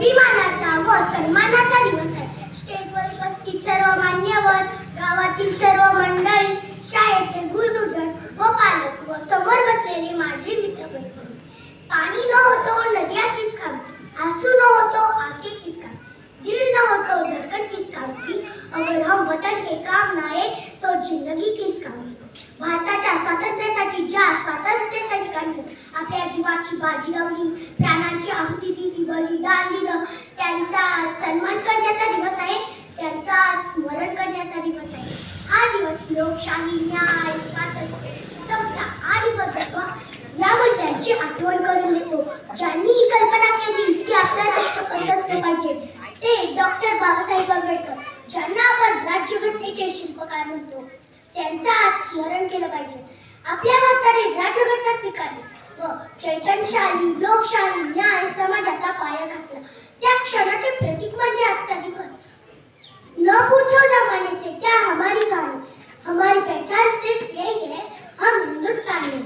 अभिमानाचा व सन्मानाचा दिवस आहे। स्टेजवर उपस्थित सर्व मान्यवर, गावातील सर्व मंडळी, शाळेचे गुरुजन व पालक व समोर बसलेले माझे मित्रमैत्रिणी। पानी न हो तो नदियाँ किस काम की, आंसू न हो तो आंखें किस काम की, दिल न हो तो धड़कन किस काम की, अगर हम वतन के काम न आए तो जिंदगी किस काम की। भारताच्या स्वातंत्र्यासाठी ज्या स्वातंत्र्य सैनिकांनी आपल्या जीवाची बाजी लावली, प्राणांची आहुती दिली, बलिदान दिलं, त्यांचा सन्मान करण्याचा दिवस आहे, त्यांचा स्मरण करण्याचा दिवस आहे। हा दिवस लोकशाही, न्याय, स्वातंत्र्य, समता आणि बंधुत्व या मूल्यांची आठवण करून देतो। ज्यांनी ही कल्पना केली की आपलं राष्ट्र कसं असलं पाहिजे ते डॉक्टर बाबासाहेब आंबेडकर, ज्यांना आपण राज्यघटनेचे शिल्पकार म्हणतो, त्यांचं आज स्मरण केलं पाहिजे। आपल्या भारताने राज्यघटना स्वीकारली व चैतन्यशाली, लोकशाही, न्याय समाजाचा पाया घातला। त्या क्षणाचे प्रतीक म्हणजे आजचा दिवस। न पूछो जमाने से क्या हमारी कहानी, हमारी पहचान सिर्फ यही है, हम हिंदुस्तानी।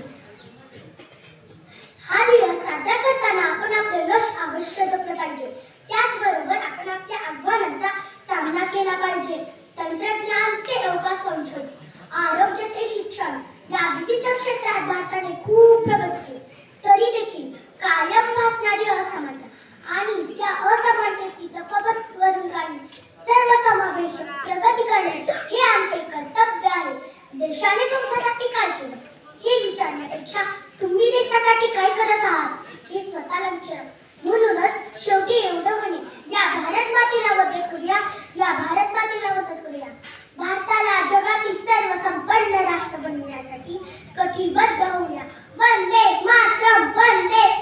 हा दिवस साजरा करताना आपण आपले यश अवश्य जपलं पाहिजे। त्याचबरोबर आपण आपल्या आव्हानांचा सामना केला पाहिजे। तंत्रज्ञान ते अवकाश संशोधन, आरोग्य ते शिक्षण या विविध क्षेत्रात भारताने खूप प्रगती केली, तरी देखील कायम भासणारी असमानता आणि त्या असमानतेची तफावत भरून काढणे, सर्वसमावेशक प्रगती करणे हे आमचे कर्तव्य आहे। देशाने तुमच्यासाठी काय केलं हे विचारण्यापेक्षा तुम्ही देशासाठी काय करत आहात हे स्वतःला विचारा। म्हणूनच शेवटी एवढं म्हणे, या भारत मातेला वंदन करूया, या भारत मातेला वंदन करूया। भारताला जगातील सर्व संपन्न राष्ट्र बनवण्यासाठी कटिबद्ध होऊया। वंदे मातरम, वंदे